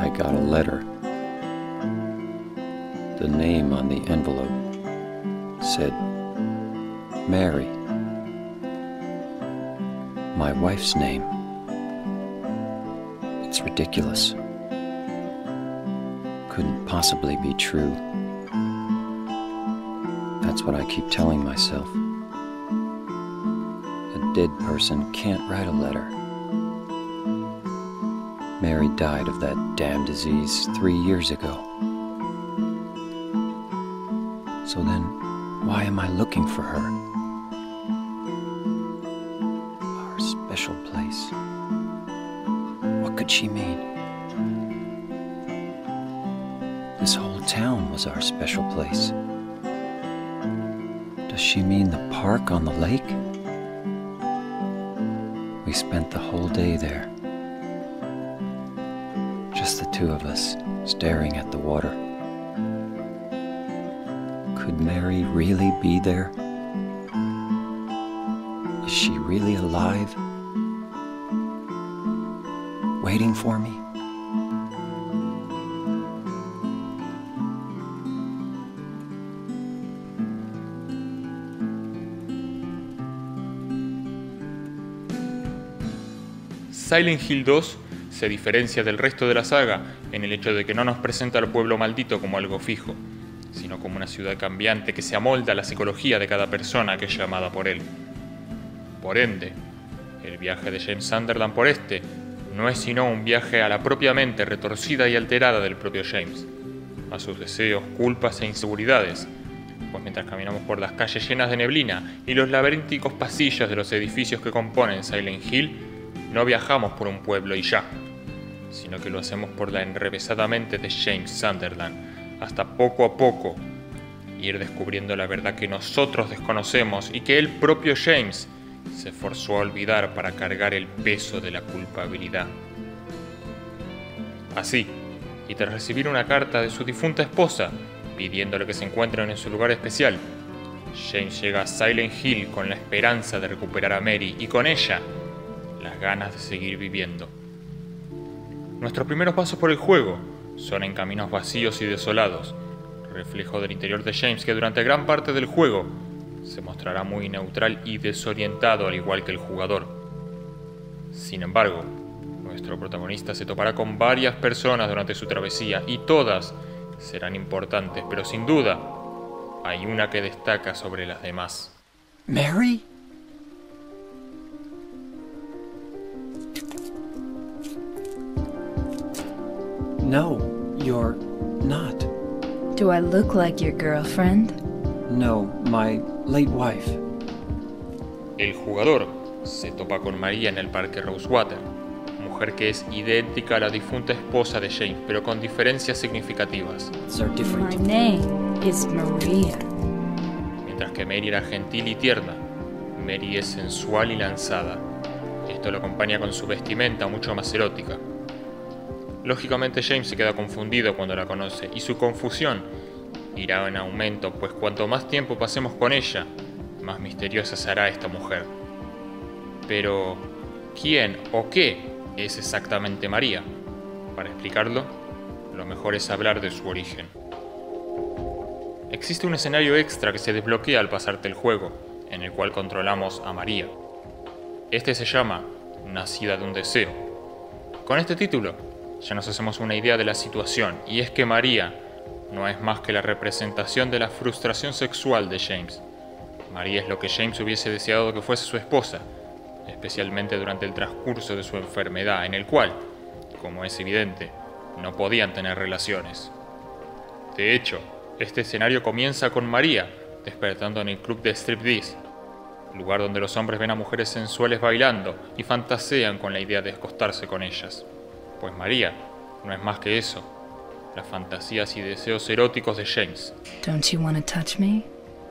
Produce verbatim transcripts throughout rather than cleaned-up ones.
I got a letter. The name on the envelope said Mary. My wife's name. It's ridiculous. Couldn't possibly be true. That's what I keep telling myself. A dead person can't write a letter. Mary died of that damn disease three years ago. So then, why am I looking for her? Our special place. What could she mean? This whole town was our special place. Does she mean the park on the lake? We spent the whole day there. Just the two of us, staring at the water. Could Mary really be there? Is she really alive? Waiting for me? Silent Hill dos se diferencia del resto de la saga en el hecho de que no nos presenta al pueblo maldito como algo fijo, sino como una ciudad cambiante que se amolda a la psicología de cada persona que es llamada por él. Por ende, el viaje de James Sunderland por este no es sino un viaje a la propia mente retorcida y alterada del propio James, a sus deseos, culpas e inseguridades, pues mientras caminamos por las calles llenas de neblina y los laberínticos pasillos de los edificios que componen Silent Hill, no viajamos por un pueblo y ya, sino que lo hacemos por la enrevesada mente de James Sunderland, hasta poco a poco ir descubriendo la verdad que nosotros desconocemos y que el propio James se forzó a olvidar para cargar el peso de la culpabilidad. Así, y tras recibir una carta de su difunta esposa pidiéndole que se encuentren en su lugar especial, James llega a Silent Hill con la esperanza de recuperar a Mary y con ella las ganas de seguir viviendo. Nuestros primeros pasos por el juego son en caminos vacíos y desolados, reflejo del interior de James que durante gran parte del juego se mostrará muy neutral y desorientado al igual que el jugador. Sin embargo, nuestro protagonista se topará con varias personas durante su travesía y todas serán importantes, pero sin duda hay una que destaca sobre las demás. Mary? No, you're not. Do I look like your girlfriend? No, my late wife. El jugador se topa con María en el parque Rosewater, mujer que es idéntica a la difunta esposa de James, pero con diferencias significativas. They're My different. name is Maria. Mientras que Mary era gentil y tierna, Mary es sensual y lanzada. Esto lo acompaña con su vestimenta mucho más erótica. Lógicamente James se queda confundido cuando la conoce, y su confusión irá en aumento, pues cuanto más tiempo pasemos con ella, más misteriosa será esta mujer. Pero, ¿quién o qué es exactamente María? Para explicarlo, lo mejor es hablar de su origen. Existe un escenario extra que se desbloquea al pasarte el juego, en el cual controlamos a María. Este se llama Nacida de un deseo. Con este título, ya nos hacemos una idea de la situación, y es que María no es más que la representación de la frustración sexual de James. María es lo que James hubiese deseado que fuese su esposa, especialmente durante el transcurso de su enfermedad, en el cual, como es evidente, no podían tener relaciones. De hecho, este escenario comienza con María despertando en el club de striptease, lugar donde los hombres ven a mujeres sensuales bailando y fantasean con la idea de acostarse con ellas. Pues María no es más que eso, las fantasías y deseos eróticos de James. Don't you want to touch me?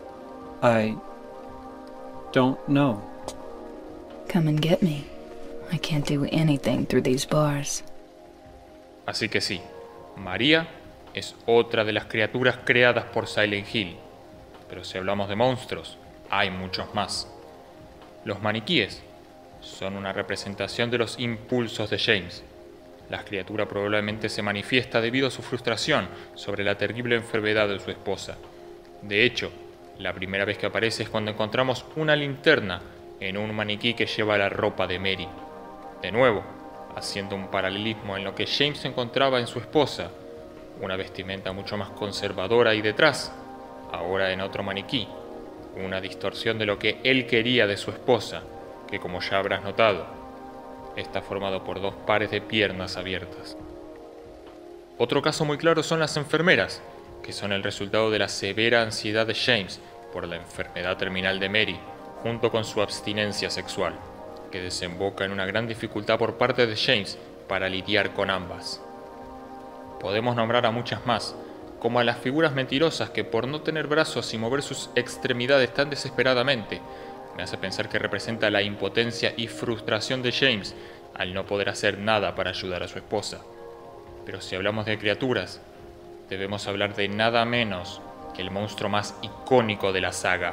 I don't know. Come and get me. I can't do anything through these bars. Así que sí, María es otra de las criaturas creadas por Silent Hill. Pero si hablamos de monstruos, hay muchos más. Los maniquíes son una representación de los impulsos de James. la criatura probablemente se manifiesta debido a su frustración sobre la terrible enfermedad de su esposa. De hecho, la primera vez que aparece es cuando encontramos una linterna en un maniquí que lleva la ropa de Mary. De nuevo, haciendo un paralelismo en lo que James encontraba en su esposa, una vestimenta mucho más conservadora, y detrás, ahora en otro maniquí, una distorsión de lo que él quería de su esposa, que como ya habrás notado, está formado por dos pares de piernas abiertas. Otro caso muy claro son las enfermeras, que son el resultado de la severa ansiedad de James por la enfermedad terminal de Mary, junto con su abstinencia sexual, que desemboca en una gran dificultad por parte de James para lidiar con ambas. Podemos nombrar a muchas más, como a las figuras mentirosas que por no tener brazos y mover sus extremidades tan desesperadamente, me hace pensar que representa la impotencia y frustración de James al no poder hacer nada para ayudar a su esposa. Pero si hablamos de criaturas, debemos hablar de nada menos que el monstruo más icónico de la saga.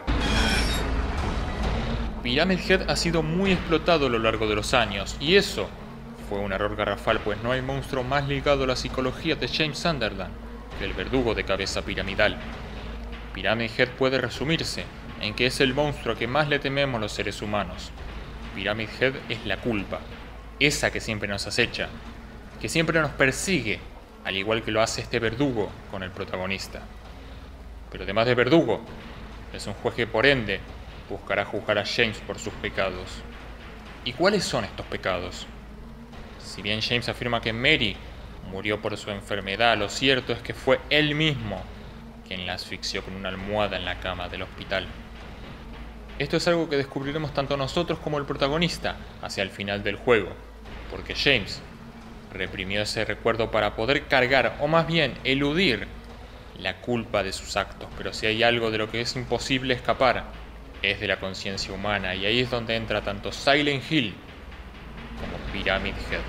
Pyramid Head ha sido muy explotado a lo largo de los años, y eso fue un error garrafal, pues no hay monstruo más ligado a la psicología de James Sunderland que el verdugo de cabeza piramidal. Pyramid Head puede resumirse en que es el monstruo que más le tememos los seres humanos. Pyramid Head es la culpa, esa que siempre nos acecha, que siempre nos persigue, al igual que lo hace este verdugo con el protagonista. Pero además de verdugo, es un juez que por ende buscará juzgar a James por sus pecados. ¿Y cuáles son estos pecados? Si bien James afirma que Mary murió por su enfermedad, lo cierto es que fue él mismo quien la asfixió con una almohada en la cama del hospital. Esto es algo que descubriremos tanto nosotros como el protagonista hacia el final del juego, porque James reprimió ese recuerdo para poder cargar, o más bien eludir, la culpa de sus actos. Pero si hay algo de lo que es imposible escapar, es de la conciencia humana, y ahí es donde entra tanto Silent Hill como Pyramid Head.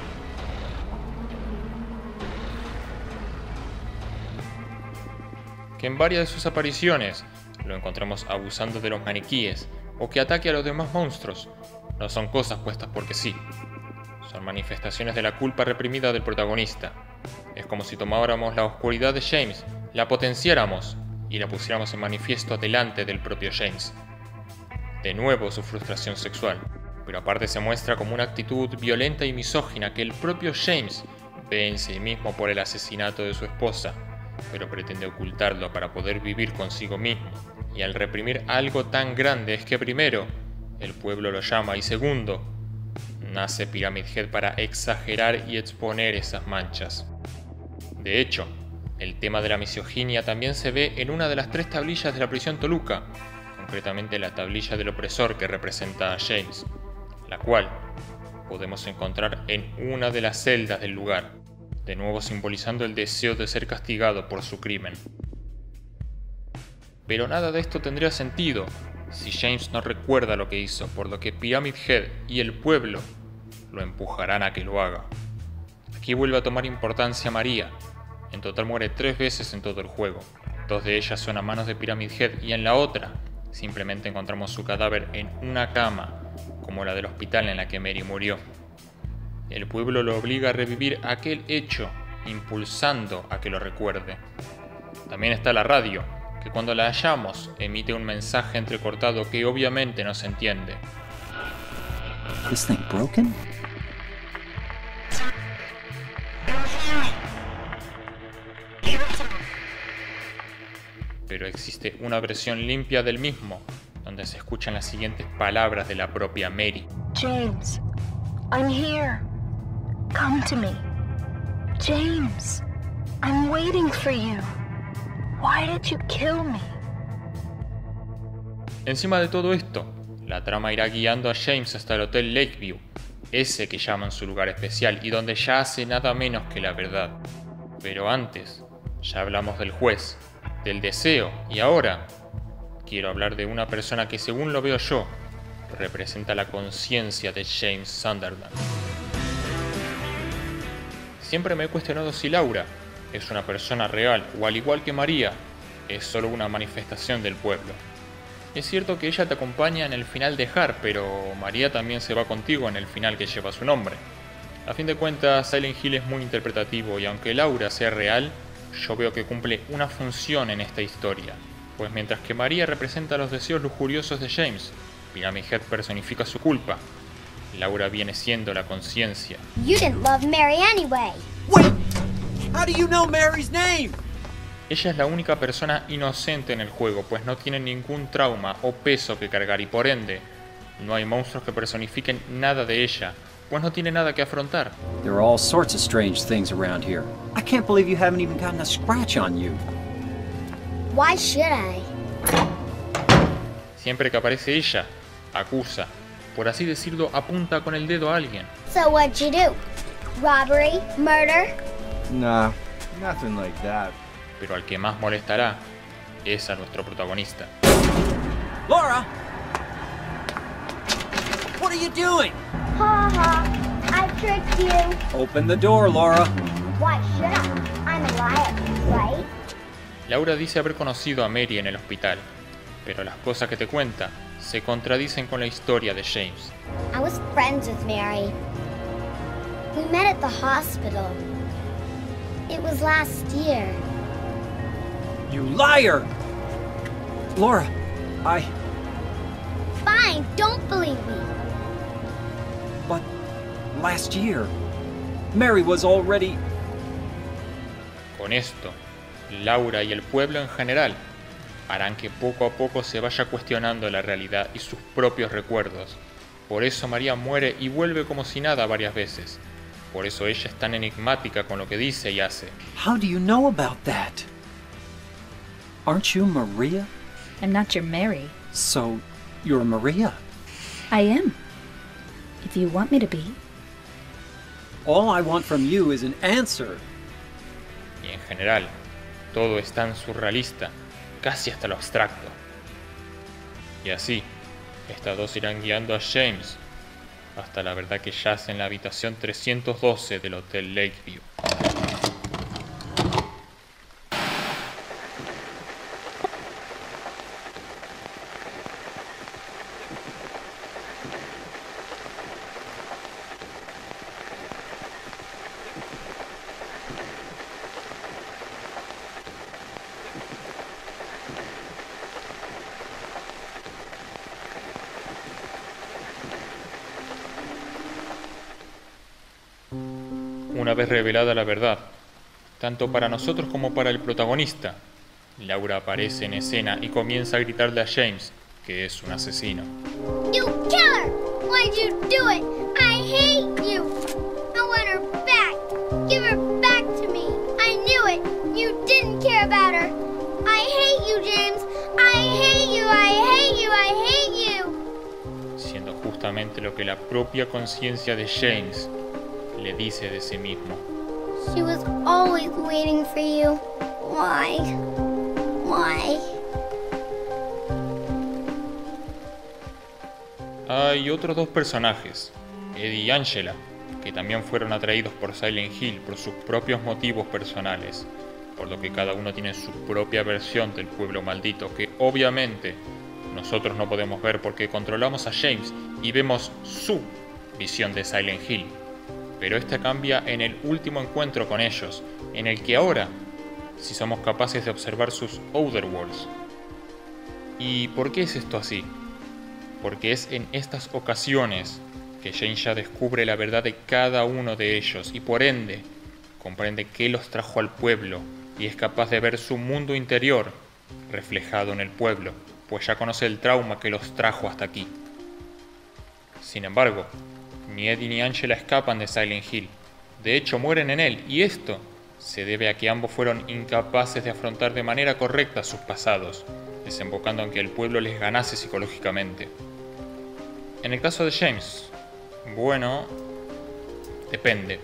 Que en varias de sus apariciones lo encontramos abusando de los maniquíes o que ataque a los demás monstruos, no son cosas puestas porque sí, son manifestaciones de la culpa reprimida del protagonista. Es como si tomáramos la oscuridad de James, la potenciáramos y la pusiéramos en manifiesto delante del propio James. De nuevo su frustración sexual, pero aparte se muestra como una actitud violenta y misógina que el propio James ve en sí mismo por el asesinato de su esposa, pero pretende ocultarlo para poder vivir consigo mismo. Y al reprimir algo tan grande es que primero, el pueblo lo llama, y segundo, nace Pyramid Head para exagerar y exponer esas manchas. De hecho, el tema de la misoginia también se ve en una de las tres tablillas de la prisión Toluca, concretamente la tablilla del opresor que representa a James, la cual podemos encontrar en una de las celdas del lugar, de nuevo simbolizando el deseo de ser castigado por su crimen. Pero nada de esto tendría sentido si James no recuerda lo que hizo, por lo que Pyramid Head y el pueblo lo empujarán a que lo haga. Aquí vuelve a tomar importancia María. En total muere tres veces en todo el juego. Dos de ellas son a manos de Pyramid Head y en la otra simplemente encontramos su cadáver en una cama, como la del hospital en la que Mary murió. El pueblo lo obliga a revivir aquel hecho, impulsando a que lo recuerde. También está la radio, que cuando la hallamos emite un mensaje entrecortado que obviamente no se entiende. This thing broken? Pero existe una versión limpia del mismo, donde se escuchan las siguientes palabras de la propia Mary. James, I'm here. Come to me. James, I'm waiting for you. Why did you kill me? Encima de todo esto, la trama irá guiando a James hasta el Hotel Lakeview, ese que llaman su lugar especial y donde ya hace nada menos que la verdad. Pero antes, ya hablamos del juez, del deseo, y ahora quiero hablar de una persona que, según lo veo yo, representa la conciencia de James Sunderland. Siempre me he cuestionado si Laura es una persona real o, al igual que María, es solo una manifestación del pueblo. Es cierto que ella te acompaña en el final de Har, pero María también se va contigo en el final que lleva su nombre. A fin de cuentas, Silent Hill es muy interpretativo y aunque Laura sea real, yo veo que cumple una función en esta historia. Pues mientras que María representa los deseos lujuriosos de James, Pyramid Head personifica su culpa, Laura viene siendo la conciencia. You didn't love Mary anyway. Wait! How do you know Mary's name? Ella es la única persona inocente en el juego, pues no tiene ningún trauma o peso que cargar y por ende, no hay monstruos que personifiquen nada de ella, pues no tiene nada que afrontar. There are all sorts of strange things around here. I can't believe you haven't even gotten a scratch on you. Why should I? Siempre que aparece ella, acusa, por así decirlo, apunta con el dedo a alguien. So what'd you do? Robbery? Murder? Nah, nothing like that. Pero al que más molestará es a nuestro protagonista. Laura! What are you doing? Ha ha, I tricked you. Open the door, Laura. Why should I? I'm a liar, right? Laura dice haber conocido a Mary en el hospital, pero las cosas que te cuenta se contradicen con la historia de James. I was friends with Mary. We met at the hospital. It was last year. You liar! Laura, I... Fine, don't believe me. But last year, Mary was already... Con esto, Laura y el pueblo en general harán que poco a poco se vaya cuestionando la realidad y sus propios recuerdos. Por eso María muere y vuelve como si nada varias veces. Por eso ella es tan enigmática con lo que dice y hace. How do you know about that? Aren't you Maria? I'm not your Mary. So, you're Maria. I am. If you want me to be. All I want from you is an answer. Y en general, todo es tan surrealista, casi hasta lo abstracto. Y así, estas dos irán guiando a James hasta la verdad que yace en la habitación trescientos doce del Hotel Lakeview. Una vez revelada la verdad, tanto para nosotros como para el protagonista, Laura aparece en escena y comienza a gritarle a James que es un asesino. You killer! Why'd you do it? I hate you! I want her back! Give her back to me! I knew it! You didn't care about her! I hate you, James! I hate you! I hate you! I hate you! Siendo justamente lo que la propia conciencia de James le dice de sí mismo. She was always waiting for you. Why? Why? Hay otros dos personajes, Eddie y Angela, que también fueron atraídos por Silent Hill por sus propios motivos personales, por lo que cada uno tiene su propia versión del pueblo maldito que obviamente nosotros no podemos ver porque controlamos a James y vemos su visión de Silent Hill. Pero esta cambia en el último encuentro con ellos, en el que ahora sí somos capaces de observar sus Otherworlds. ¿Y por qué es esto así? Porque es en estas ocasiones que James ya descubre la verdad de cada uno de ellos y por ende comprende qué los trajo al pueblo y es capaz de ver su mundo interior reflejado en el pueblo, pues ya conoce el trauma que los trajo hasta aquí. Sin embargo, ni Eddie ni Angela escapan de Silent Hill, de hecho mueren en él y esto se debe a que ambos fueron incapaces de afrontar de manera correcta sus pasados, desembocando en que el pueblo les ganase psicológicamente. En el caso de James, bueno, depende.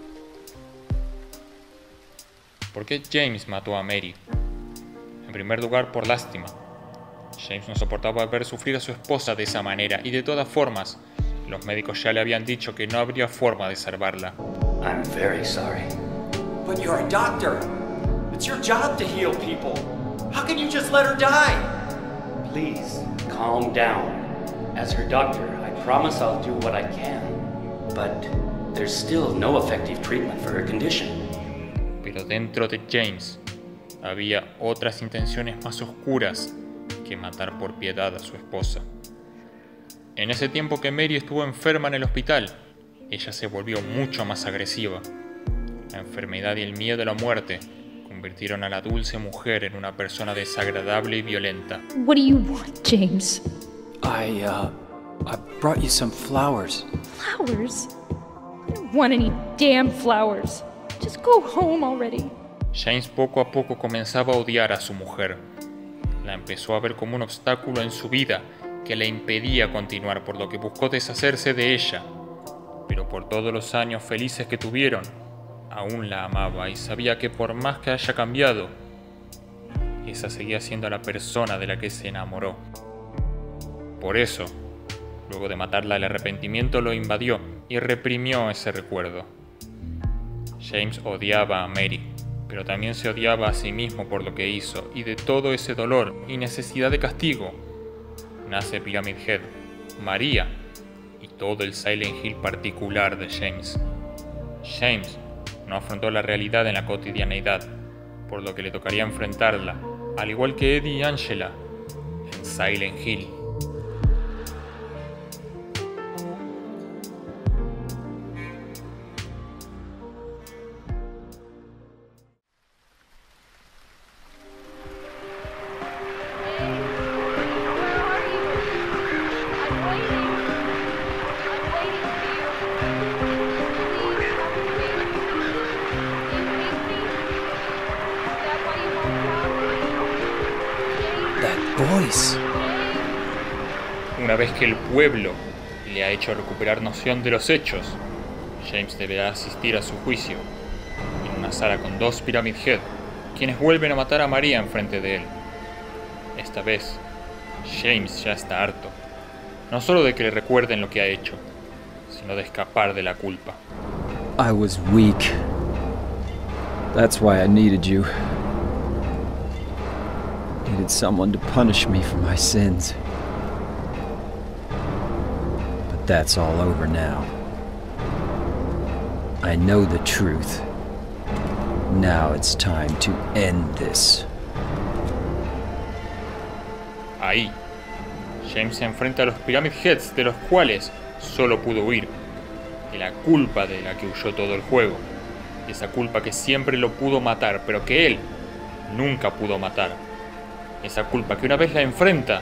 ¿Por qué James mató a Mary? En primer lugar, por lástima. James no soportaba ver sufrir a su esposa de esa manera y de todas formas, los médicos ya le habían dicho que no habría forma de salvarla. I'm very sorry. But you're a doctor. It's your job to heal people. How can you just let her die? Please, calm down. As her doctor, I promise I'll do what I can. But there's still no effective treatment for her condition. Pero dentro de James había otras intenciones más oscuras que matar por piedad a su esposa. En ese tiempo que Mary estuvo enferma en el hospital, ella se volvió mucho más agresiva. La enfermedad y el miedo a la muerte convirtieron a la dulce mujer en una persona desagradable y violenta. What do you want, James? I, uh, I brought you some flowers. Flowers? I don't want any damn flowers. Just go home already. James poco a poco comenzaba a odiar a su mujer. La empezó a ver como un obstáculo en su vida que le impedía continuar, por lo que buscó deshacerse de ella. Pero por todos los años felices que tuvieron, aún la amaba y sabía que por más que haya cambiado, esa seguía siendo la persona de la que se enamoró. Por eso, luego de matarla, el arrepentimiento lo invadió y reprimió ese recuerdo. James odiaba a Mary, pero también se odiaba a sí mismo por lo que hizo, y de todo ese dolor y necesidad de castigo nace Pyramid Head, María y todo el Silent Hill particular de James. James no afrontó la realidad en la cotidianeidad, por lo que le tocaría enfrentarla, al igual que Eddie y Angela, en Silent Hill. Una vez que el pueblo le ha hecho recuperar noción de los hechos, James deberá asistir a su juicio en una sala con dos Pyramid Head, quienes vuelven a matar a María enfrente de él. Esta vez, James ya está harto, no solo de que le recuerden lo que ha hecho, sino de escapar de la culpa. I was weak. That's why I needed you. Needed someone to punish me for my sins. But that's all over now. I know the truth. Now it's time to end this. Ahí, James se enfrenta a los Pyramid Heads, de los cuales solo pudo huir, de la culpa de la que huyó todo el juego, esa culpa que siempre lo pudo matar, pero que él nunca pudo matar, esa culpa que una vez la enfrenta,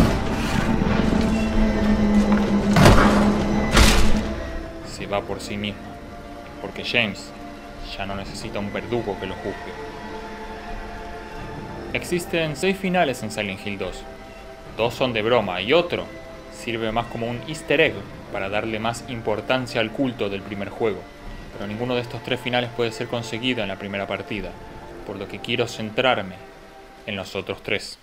se va por sí misma, porque James ya no necesita un verdugo que lo juzgue. Existen seis finales en Silent Hill dos. Dos son de broma y otro sirve más como un easter egg para darle más importancia al culto del primer juego. Pero ninguno de estos tres finales puede ser conseguido en la primera partida, por lo que quiero centrarme en los otros tres.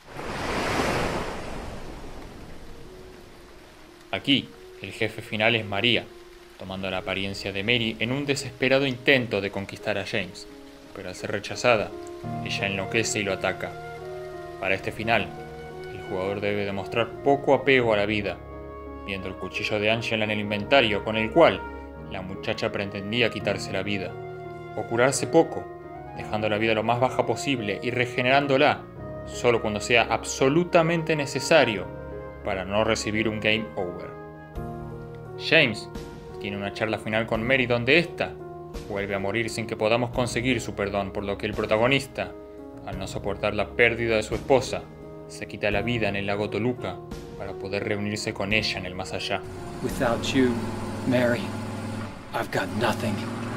Aquí, el jefe final es María, tomando la apariencia de Mary en un desesperado intento de conquistar a James, pero al ser rechazada, ella enloquece y lo ataca. Para este final, el jugador debe demostrar poco apego a la vida, viendo el cuchillo de Angela en el inventario, con el cual la muchacha pretendía quitarse la vida, o curarse poco, dejando la vida lo más baja posible y regenerándola solo cuando sea absolutamente necesario para no recibir un game over. James tiene una charla final con Mary donde ésta vuelve a morir sin que podamos conseguir su perdón, por lo que el protagonista, al no soportar la pérdida de su esposa, se quita la vida en el lago Toluca para poder reunirse con ella en el más allá. Without you, Mary, I've got nothing.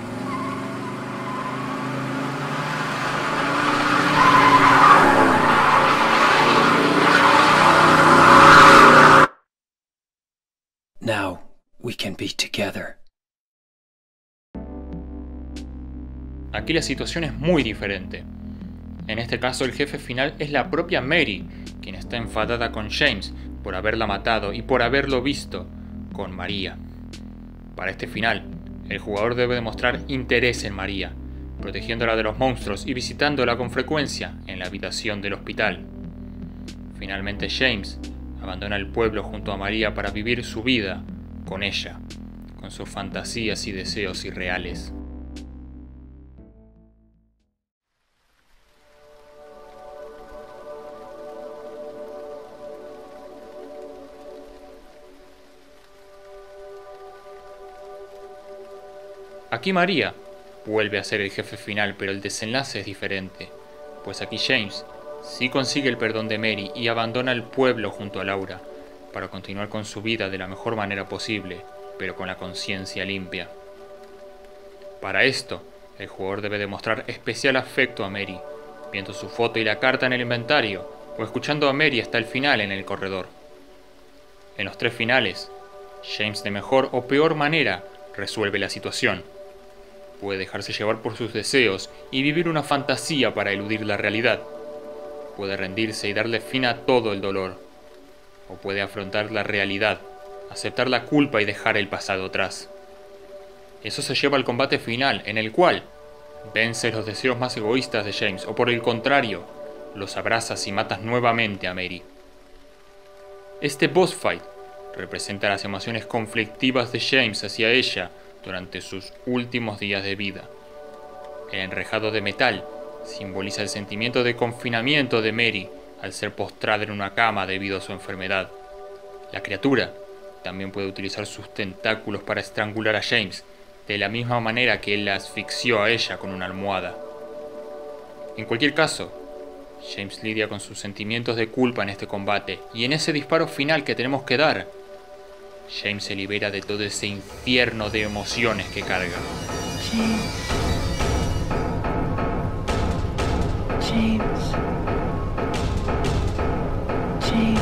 Now we can be together. Aquí la situación es muy diferente. En este caso el jefe final es la propia Mary, quien está enfadada con James por haberla matado y por haberlo visto con María. Para este final, el jugador debe demostrar interés en María, protegiéndola de los monstruos y visitándola con frecuencia en la habitación del hospital. Finalmente James abandona el pueblo junto a María para vivir su vida con ella, con sus fantasías y deseos irreales. Aquí María vuelve a ser el jefe final, pero el desenlace es diferente, pues aquí James sí consigue el perdón de Mary y abandona el pueblo junto a Laura, para continuar con su vida de la mejor manera posible, pero con la conciencia limpia. Para esto, el jugador debe demostrar especial afecto a Mary, viendo su foto y la carta en el inventario, o escuchando a Mary hasta el final en el corredor. En los tres finales, James de mejor o peor manera resuelve la situación. Puede dejarse llevar por sus deseos y vivir una fantasía para eludir la realidad. Puede rendirse y darle fin a todo el dolor. O puede afrontar la realidad, aceptar la culpa y dejar el pasado atrás. Eso se lleva al combate final, en el cual vences los deseos más egoístas de James, o por el contrario, los abrazas y matas nuevamente a Mary. Este boss fight representa las emociones conflictivas de James hacia ella durante sus últimos días de vida. El enrejado de metal simboliza el sentimiento de confinamiento de Mary al ser postrada en una cama debido a su enfermedad. La criatura también puede utilizar sus tentáculos para estrangular a James, de la misma manera que él la asfixió a ella con una almohada. En cualquier caso, James lidia con sus sentimientos de culpa en este combate, y en ese disparo final que tenemos que dar, James se libera de todo ese infierno de emociones que carga. James. James. James.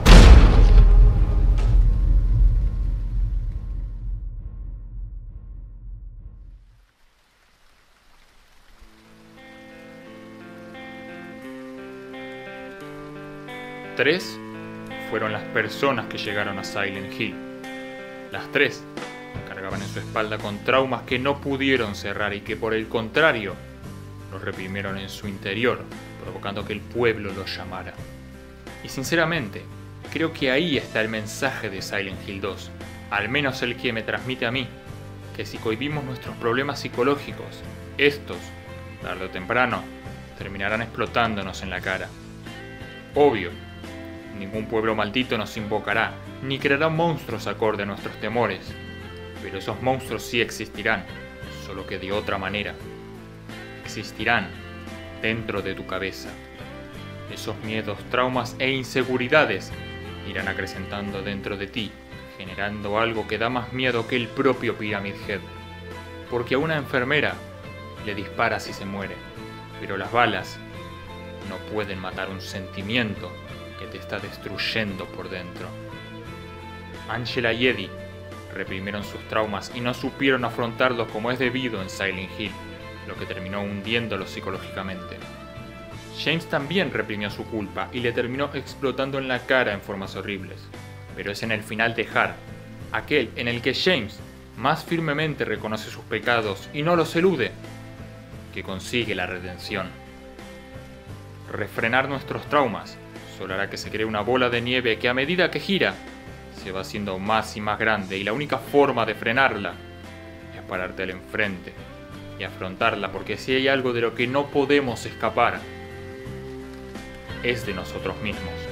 Tres fueron las personas que llegaron a Silent Hill. Las tres cargaban en su espalda con traumas que no pudieron cerrar y que por el contrario los reprimieron en su interior, provocando que el pueblo los llamara. Y sinceramente, creo que ahí está el mensaje de Silent Hill dos, al menos el que me transmite a mí, que si cohibimos nuestros problemas psicológicos, estos, tarde o temprano, terminarán explotándonos en la cara. Obvio, ningún pueblo maldito nos invocará, ni creará monstruos acorde a nuestros temores, pero esos monstruos sí existirán, solo que de otra manera. Existirán dentro de tu cabeza. Esos miedos, traumas e inseguridades irán acrecentando dentro de ti, generando algo que da más miedo que el propio Pyramid Head. Porque a una enfermera le disparas y se muere, pero las balas no pueden matar un sentimiento que te está destruyendo por dentro. Angela y Eddie reprimieron sus traumas y no supieron afrontarlos como es debido en Silent Hill, lo que terminó hundiéndolos psicológicamente. James también reprimió su culpa y le terminó explotando en la cara en formas horribles, pero es en el final de Hard, aquel en el que James más firmemente reconoce sus pecados y no los elude, que consigue la redención. Refrenar nuestros traumas solo hará que se cree una bola de nieve que a medida que gira se va haciendo más y más grande, y la única forma de frenarla es pararte al enfrente y afrontarla, porque si hay algo de lo que no podemos escapar es de nosotros mismos.